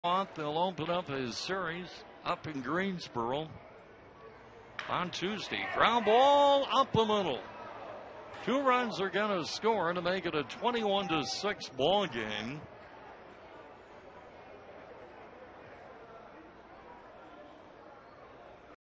They'll open up his series up in Greensboro on Tuesday. Ground ball up the middle. 2 runs are going to score to make it a 21-6 ball game.